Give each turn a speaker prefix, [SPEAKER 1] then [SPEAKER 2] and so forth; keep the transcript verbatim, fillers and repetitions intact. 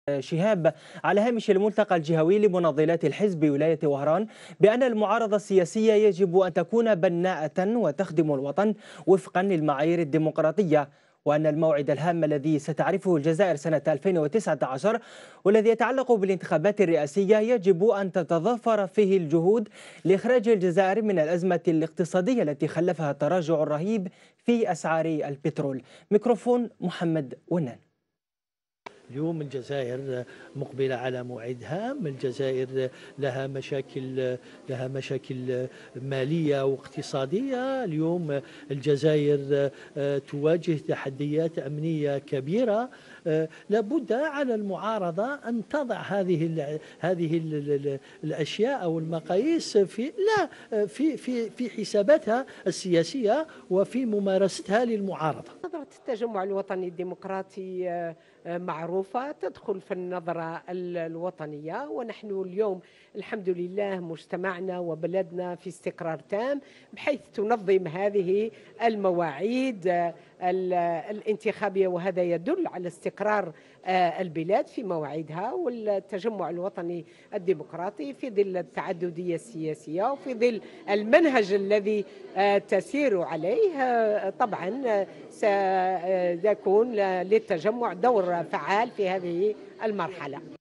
[SPEAKER 1] شهاب على هامش الملتقى الجهوي لمناضلات الحزب بولاية وهران بأن المعارضة السياسية يجب أن تكون بناءة وتخدم الوطن وفقا للمعايير الديمقراطية، وأن الموعد الهام الذي ستعرفه الجزائر سنة ألفين وتسعة عشر والذي يتعلق بالانتخابات الرئاسية يجب أن تتضافر فيه الجهود لإخراج الجزائر من الأزمة الاقتصادية التي خلفها التراجع الرهيب في أسعار البترول. ميكروفون محمد ونان.
[SPEAKER 2] اليوم الجزائر مقبلة على موعد هام. الجزائر لها مشاكل لها مشاكل مالية واقتصادية. اليوم الجزائر تواجه تحديات أمنية كبيرة. لابد على المعارضة أن تضع هذه هذه الأشياء أو المقاييس في لا في في في حساباتها السياسية وفي ممارستها للمعارضة.
[SPEAKER 3] نظرة التجمع الوطني الديمقراطي معروفة، تدخل في النظرة الوطنية، ونحن اليوم الحمد لله مجتمعنا وبلدنا في استقرار تام بحيث تنظم هذه المواعيد الانتخابية، وهذا يدل على استقرار البلاد في مواعيدها. والتجمع الوطني الديمقراطي في ظل التعددية السياسية وفي ظل المنهج الذي تسير عليه طبعا سيكون للتجمع دور فعال في هذه المرحلة.